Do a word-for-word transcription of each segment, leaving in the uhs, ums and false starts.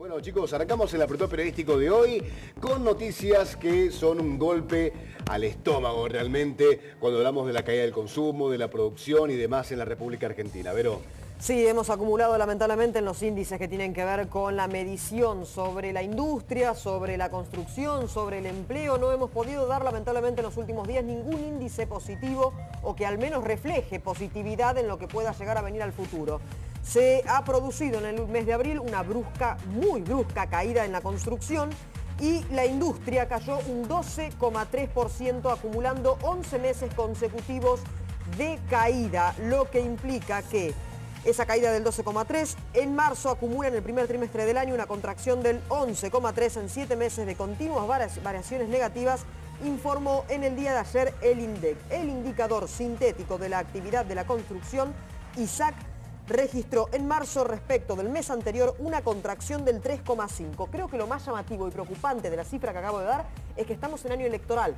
Bueno chicos, arrancamos el apretón periodístico de hoy con noticias que son un golpe al estómago realmente cuando hablamos de la caída del consumo, de la producción y demás en la República Argentina. Vero. Sí, hemos acumulado lamentablemente en los índices que tienen que ver con la medición sobre la industria, sobre la construcción, sobre el empleo. No hemos podido dar lamentablemente en los últimos días ningún índice positivo o que al menos refleje positividad en lo que pueda llegar a venir al futuro. Se ha producido en el mes de abril una brusca, muy brusca caída en la construcción y la industria cayó un doce coma tres por ciento acumulando once meses consecutivos de caída, lo que implica que esa caída del doce coma tres en marzo acumula en el primer trimestre del año una contracción del once coma tres en siete meses de continuas variaciones negativas, informó en el día de ayer el INDEC. El indicador sintético de la actividad de la construcción, I S A C, registró en marzo respecto del mes anterior una contracción del tres coma cinco. Creo que lo más llamativo y preocupante de la cifra que acabo de dar es que estamos en año electoral.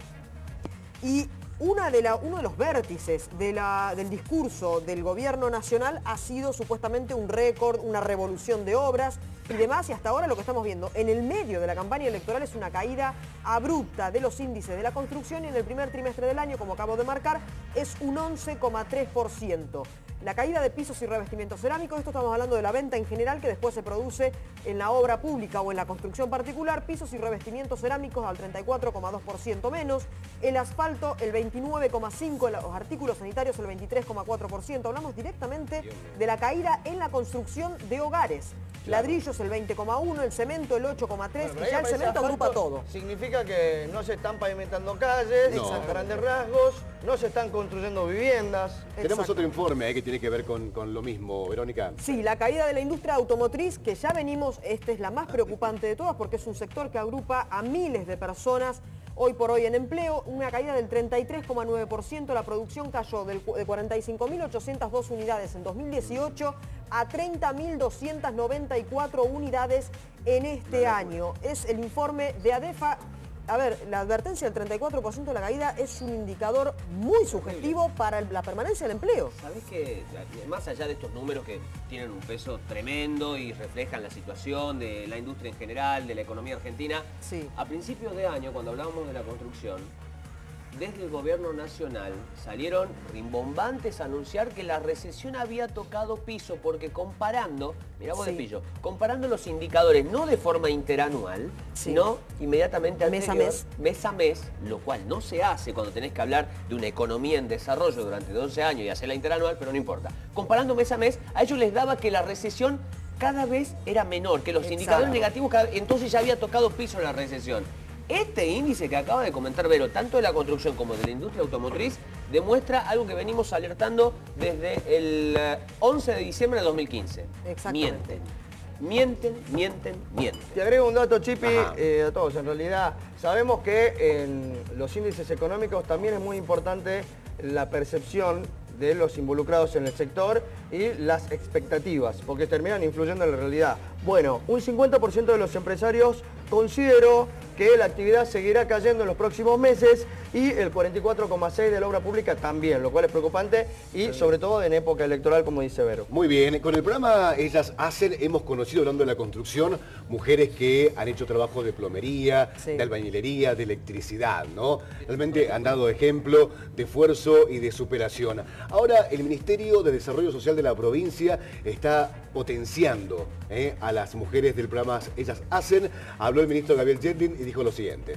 Y Una de la, uno de los vértices de la, del discurso del gobierno nacional ha sido supuestamente un récord, una revolución de obras y demás, y hasta ahora lo que estamos viendo en el medio de la campaña electoral es una caída abrupta de los índices de la construcción y en el primer trimestre del año, como acabo de marcar, es un once coma tres por ciento. La caída de pisos y revestimientos cerámicos, esto estamos hablando de la venta en general que después se produce en la obra pública o en la construcción particular, pisos y revestimientos cerámicos al treinta y cuatro coma dos por ciento menos, el asfalto el veintinueve coma cinco por ciento, los artículos sanitarios el veintitrés coma cuatro por ciento, hablamos directamente de la caída en la construcción de hogares. Claro. Ladrillos el veinte coma uno por ciento, el cemento el ocho coma tres por ciento, bueno, y ya el cemento agrupa todo. Significa que no se están pavimentando calles, no. A grandes rasgos, no se están construyendo viviendas. Exacto. Tenemos otro informe eh, que tiene que ver con, con lo mismo, Verónica. Sí, la caída de la industria automotriz, que ya venimos, esta es la más preocupante de todas porque es un sector que agrupa a miles de personas hoy por hoy en empleo, una caída del treinta y tres coma nueve por ciento, la producción cayó del, de cuarenta y cinco mil ochocientas dos unidades en dos mil dieciocho a treinta mil doscientas noventa y cuatro unidades en este año. Es el informe de ADEFA. A ver, la advertencia del treinta y cuatro por ciento de la caída es un indicador muy sugestivo para la permanencia del empleo. ¿Sabés que más allá de estos números que tienen un peso tremendo y reflejan la situación de la industria en general, de la economía argentina, sí. A principios de año, cuando hablábamos de la construcción, desde el gobierno nacional salieron rimbombantes a anunciar que la recesión había tocado piso, porque comparando, mirá vos sí. de pillo, comparando los indicadores no de forma interanual, sí. sino inmediatamente mes anterior, a mes. mes a mes, lo cual no se hace cuando tenés que hablar de una economía en desarrollo durante doce años y hacerla interanual, pero no importa. Comparando mes a mes, a ellos les daba que la recesión cada vez era menor, que los Exacto. indicadores negativos, cada, entonces ya había tocado piso la recesión. Este índice que acaba de comentar Vero, tanto de la construcción como de la industria automotriz, demuestra algo que venimos alertando desde el once de diciembre de dos mil quince. Mienten, mienten, mienten, mienten. Te agrego un dato, Chipi, eh, a todos. En realidad, sabemos que en los índices económicos también es muy importante la percepción de los involucrados en el sector y las expectativas, porque terminan influyendo en la realidad. Bueno, un cincuenta por ciento de los empresarios consideró que la actividad seguirá cayendo en los próximos meses y el cuarenta y cuatro coma seis por ciento de la obra pública también, lo cual es preocupante y sobre todo en época electoral, como dice Vero. Muy bien, con el programa Ellas Hacen hemos conocido, hablando de la construcción, mujeres que han hecho trabajo de plomería, sí. de albañilería, de electricidad, ¿no? Realmente han dado ejemplo de esfuerzo y de superación. Ahora el Ministerio de Desarrollo Social de la provincia está potenciando eh, a las mujeres del programa Ellas Hacen. Habló el ministro Gabriel Yedlin y dijo lo siguiente.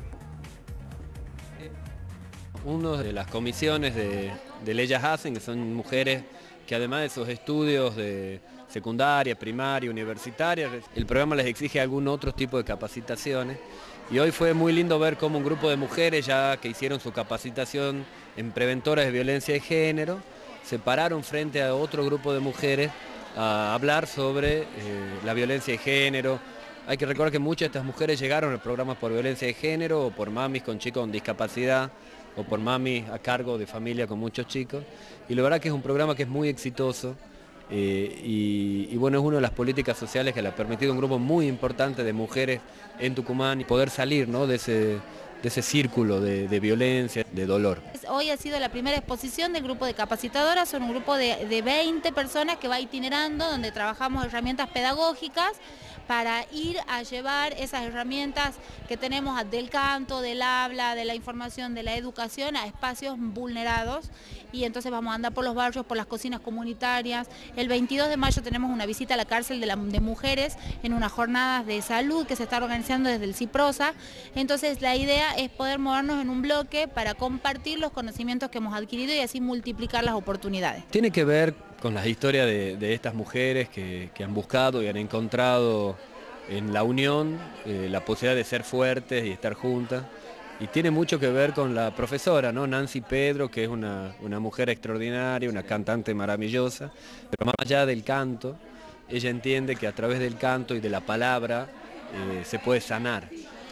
Una de las comisiones de, de Ellas Hacen, que son mujeres que además de sus estudios de secundaria, primaria, universitaria, el programa les exige algún otro tipo de capacitaciones. Y hoy fue muy lindo ver cómo un grupo de mujeres ya que hicieron su capacitación en preventoras de violencia de género, se pararon frente a otro grupo de mujeres a hablar sobre eh, la violencia de género. Hay que recordar que muchas de estas mujeres llegaron al programa por violencia de género o por mamis con chicos con discapacidad o por mamis a cargo de familia con muchos chicos. Y la verdad que es un programa que es muy exitoso eh, y, y bueno, es una de las políticas sociales que le ha permitido a un grupo muy importante de mujeres en Tucumán y poder salir, ¿no?, de ese, de ese círculo de, de violencia, de dolor. Hoy ha sido la primera exposición del grupo de capacitadoras, son un grupo de, de veinte personas que va itinerando, donde trabajamos herramientas pedagógicas para ir a llevar esas herramientas que tenemos del canto, del habla, de la información, de la educación a espacios vulnerados. Y entonces vamos a andar por los barrios, por las cocinas comunitarias. El veintidós de mayo tenemos una visita a la cárcel de, la, de mujeres en unas jornadas de salud que se está organizando desde el CIPROSA. Entonces la idea es poder movernos en un bloque para compartir los conocimientos que hemos adquirido y así multiplicar las oportunidades. Tiene que ver con las historias de, de estas mujeres que, que han buscado y han encontrado en la unión eh, la posibilidad de ser fuertes y estar juntas. Y tiene mucho que ver con la profesora, ¿no? Nancy Pedro, que es una, una mujer extraordinaria, una cantante maravillosa, pero más allá del canto, ella entiende que a través del canto y de la palabra eh, se puede sanar.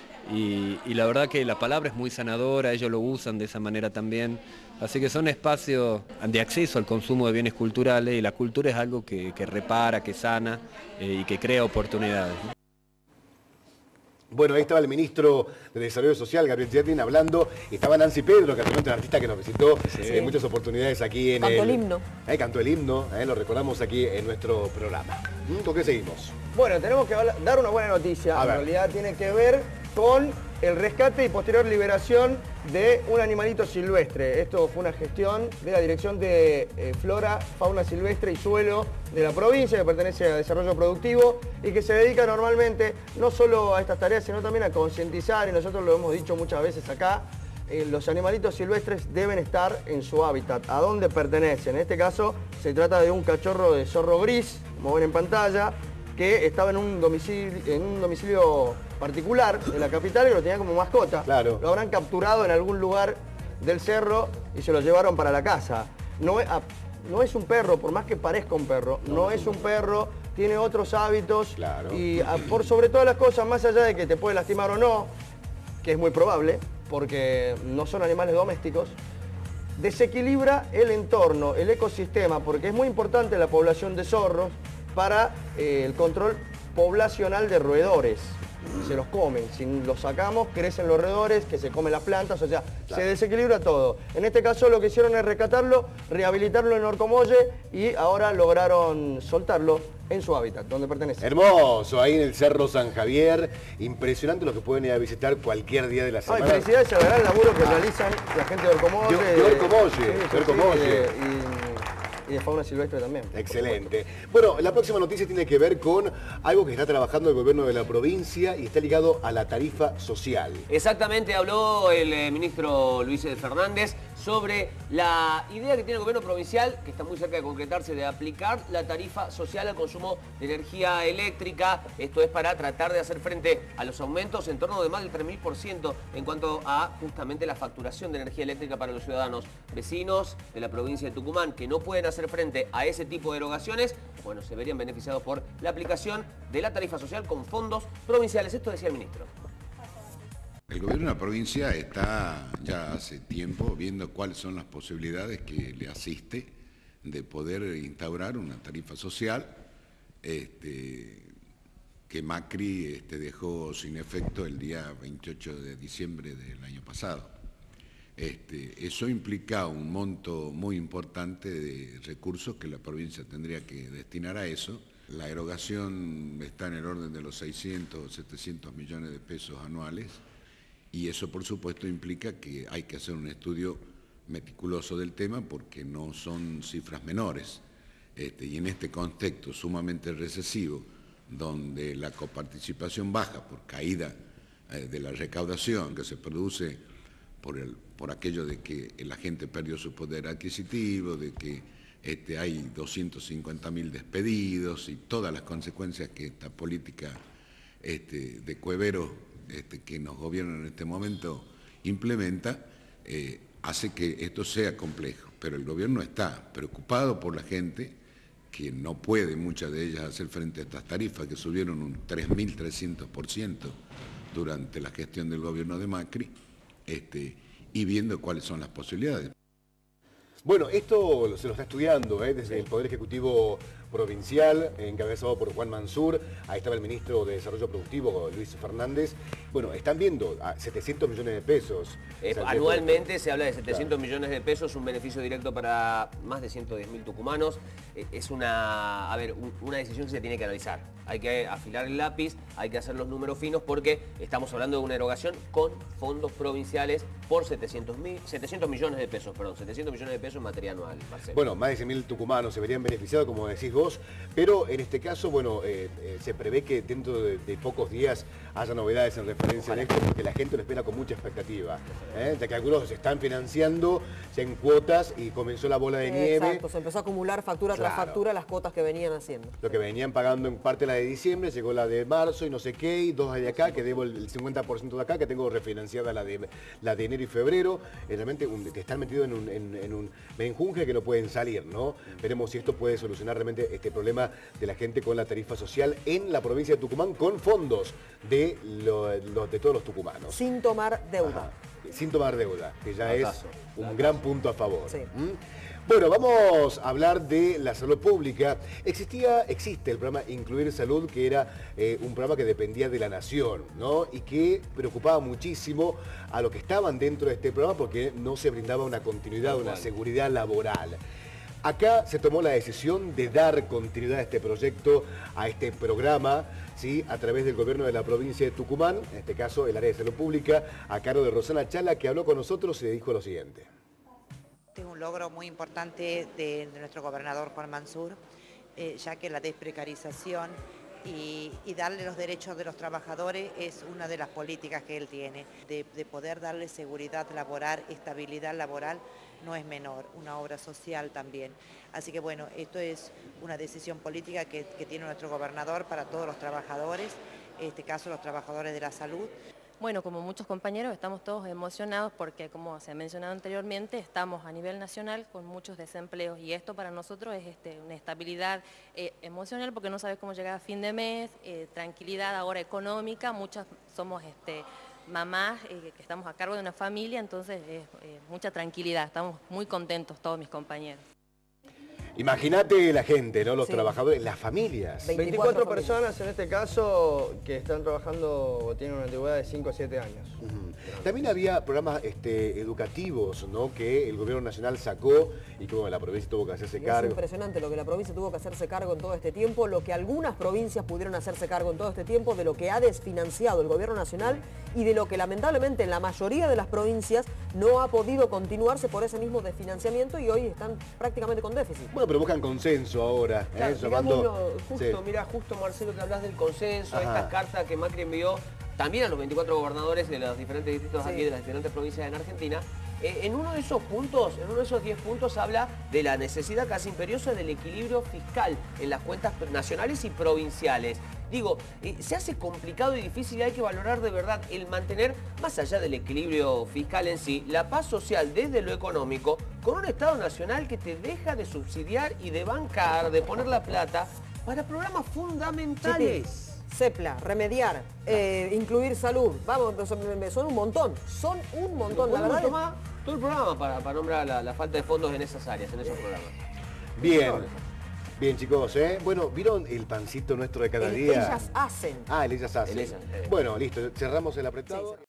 Y, y la verdad que la palabra es muy sanadora, ellos lo usan de esa manera también. Así que son espacios de acceso al consumo de bienes culturales y la cultura es algo que, que repara, que sana eh, y que crea oportunidades, ¿no? Bueno, ahí estaba el ministro de Desarrollo Social, Gabriel Yedlin, hablando. Y estaba Nancy Pedro, que es un artista que nos visitó en sí. muchas oportunidades aquí en cantó el... el himno. Eh, cantó el himno, eh, lo recordamos aquí en nuestro programa. ¿Con qué seguimos? Bueno, tenemos que dar una buena noticia. A en ver. realidad tiene que ver con el rescate y posterior liberación de un animalito silvestre. Esto fue una gestión de la Dirección de eh, Flora, Fauna Silvestre y Suelo de la provincia, que pertenece a Desarrollo Productivo y que se dedica normalmente no solo a estas tareas, sino también a concientizar, y nosotros lo hemos dicho muchas veces acá, eh, los animalitos silvestres deben estar en su hábitat, a dónde pertenecen. En este caso se trata de un cachorro de zorro gris, como ven en pantalla, que estaba en un domicilio, en un domicilio particular de la capital y lo tenía como mascota. Claro. Lo habrán capturado en algún lugar del cerro y se lo llevaron para la casa. No es, no es un perro, por más que parezca un perro, no, no es un perro, tiene otros hábitos. Claro. Y a, por sobre todas las cosas, más allá de que te puede lastimar o no, que es muy probable, porque no son animales domésticos, desequilibra el entorno, el ecosistema, porque es muy importante la población de zorros para eh, el control poblacional de roedores. Se los comen, si los sacamos crecen los roedores, que se comen las plantas, o sea, claro, se desequilibra todo. En este caso lo que hicieron es rescatarlo, rehabilitarlo en Orcomolle y ahora lograron soltarlo en su hábitat, donde pertenece. Hermoso, ahí en el Cerro San Javier, impresionante lo que pueden ir a visitar cualquier día de la semana. Ay, felicidades al gran laburo que ah. realizan la gente de Orcomolle. De, de Orcomolle, sí, de Orcomolle. Sí, de, y, y de fauna silvestre también. Excelente. Bueno, la próxima noticia tiene que ver con algo que está trabajando el gobierno de la provincia y está ligado a la tarifa social. Exactamente, habló el eh, ministro Luis Fernández sobre la idea que tiene el gobierno provincial, que está muy cerca de concretarse, de aplicar la tarifa social al consumo de energía eléctrica. Esto es para tratar de hacer frente a los aumentos en torno de más del tres mil por ciento en cuanto a justamente la facturación de energía eléctrica para los ciudadanos vecinos de la provincia de Tucumán que no pueden hacer frente a ese tipo de erogaciones. Bueno, se verían beneficiados por la aplicación de la tarifa social con fondos provinciales. Esto decía el ministro. El gobierno de la provincia está ya hace tiempo viendo cuáles son las posibilidades que le asiste de poder instaurar una tarifa social este, que Macri este, dejó sin efecto el día veintiocho de diciembre del año pasado. Este, eso implica un monto muy importante de recursos que la provincia tendría que destinar a eso. La erogación está en el orden de los seiscientos o setecientos millones de pesos anuales. Y eso, por supuesto, implica que hay que hacer un estudio meticuloso del tema porque no son cifras menores. Este, y en este contexto sumamente recesivo, donde la coparticipación baja por caída eh, de la recaudación que se produce por, el, por aquello de que la gente perdió su poder adquisitivo, de que este, hay doscientos cincuenta mil despedidos y todas las consecuencias que esta política este, de cuevero Este, que nos gobierna en este momento implementa, eh, hace que esto sea complejo. Pero el gobierno está preocupado por la gente, que no puede muchas de ellas hacer frente a estas tarifas que subieron un tres mil trescientos por ciento durante la gestión del gobierno de Macri, este, y viendo cuáles son las posibilidades. Bueno, esto se lo está estudiando ¿eh? desde el Poder Ejecutivo Provincial, encabezado por Juan Mansur. Ahí estaba el ministro de Desarrollo Productivo, Luis Fernández. Bueno, están viendo a setecientos millones de pesos. Eh, o sea, anualmente se habla de setecientos claro. millones de pesos, un beneficio directo para más de ciento diez mil tucumanos. Eh, es una, a ver, un, una decisión que se tiene que analizar. hay que afilar el lápiz, hay que hacer los números finos porque estamos hablando de una erogación con fondos provinciales por setecientos millones de pesos, perdón, setecientos millones de pesos en materia anual, Marcelo. Bueno, más de cien mil tucumanos se verían beneficiados, como decís vos, pero en este caso, bueno, eh, eh, se prevé que dentro de, de pocos días haya novedades en referencia a esto, porque la gente lo espera con mucha expectativa, ¿eh? Ya que algunos se están financiando ya en cuotas y comenzó la bola de nieve. Exacto, se empezó a acumular factura Claro. tras factura las cuotas que venían haciendo. Lo que venían pagando en parte la de diciembre, llegó la de marzo y no sé qué, y dos de acá, que debo el cincuenta por ciento de acá, que tengo refinanciada la de, la de enero y febrero. Es realmente un, que están metidos en un, en, en un menjunje que no pueden salir, ¿no? Veremos si esto puede solucionar realmente este problema de la gente con la tarifa social en la provincia de Tucumán con fondos de, lo, lo, de todos los tucumanos. Sin tomar deuda. Ajá. Sin tomar deuda, que ya Acaso, es un acaso. gran punto a favor. Sí. ¿Mm? Bueno, vamos a hablar de la salud pública. Existía, existe el programa Incluir Salud, que era eh, un programa que dependía de la Nación, ¿no? Y que preocupaba muchísimo a los que estaban dentro de este programa porque no se brindaba una continuidad, una seguridad laboral. Acá se tomó la decisión de dar continuidad a este proyecto, a este programa, ¿sí? A través del gobierno de la provincia de Tucumán, en este caso el área de salud pública, a cargo de Rosana Chala, que habló con nosotros y dijo lo siguiente. Este es un logro muy importante de, de nuestro gobernador Juan Mansur, eh, ya que la desprecarización y, y darle los derechos de los trabajadores es una de las políticas que él tiene. De, de poder darle seguridad laboral, estabilidad laboral, no es menor, una obra social también. Así que bueno, esto es una decisión política que, que tiene nuestro gobernador para todos los trabajadores, en este caso los trabajadores de la salud. Bueno, como muchos compañeros, estamos todos emocionados porque, como se ha mencionado anteriormente, estamos a nivel nacional con muchos desempleos y esto para nosotros es este, una estabilidad eh, emocional porque no sabes cómo llegar a fin de mes, eh, tranquilidad ahora económica, muchas somos este, mamás eh, que estamos a cargo de una familia, entonces es eh, mucha tranquilidad, estamos muy contentos todos mis compañeros. Imagínate la gente, ¿no? Los Sí. trabajadores, las familias. veinticuatro personas en este caso que están trabajando o tienen una antigüedad de cinco a siete años. Ujú. También había programas este, educativos, ¿no? Que el gobierno nacional sacó y que bueno, la provincia tuvo que hacerse Y es cargo. impresionante lo que la provincia tuvo que hacerse cargo en todo este tiempo, lo que algunas provincias pudieron hacerse cargo en todo este tiempo, de lo que ha desfinanciado el gobierno nacional y de lo que lamentablemente en la mayoría de las provincias no ha podido continuarse por ese mismo desfinanciamiento y hoy están prácticamente con déficit. Bueno, pero buscan consenso ahora, ¿eh? Claro, Llamando- digámoslo, justo, Sí. mira, justo Marcelo que hablas del consenso, Ajá. estas cartas que Macri envió también a los veinticuatro gobernadores de los diferentes distritos Sí. aquí de las diferentes provincias en Argentina. Eh, en uno de esos puntos, en uno de esos diez puntos habla de la necesidad casi imperiosa del equilibrio fiscal en las cuentas nacionales y provinciales. Digo, eh, se hace complicado y difícil y hay que valorar de verdad el mantener, más allá del equilibrio fiscal en sí, la paz social desde lo económico, con un Estado nacional que te deja de subsidiar y de bancar, de poner la plata para programas fundamentales. CEPLA, remediar, eh, incluir salud, vamos, son son un montón, son un montón, la Podemos verdad. es- tomar todo el programa para, para nombrar la, la falta de fondos en esas áreas, en esos programas. Bien, bien chicos, ¿eh? Bueno, ¿vieron el pancito nuestro de cada el- día? ellas hacen. Ah, el ellas hacen. El ellas, eh. Bueno, listo, cerramos el apretado. Sí,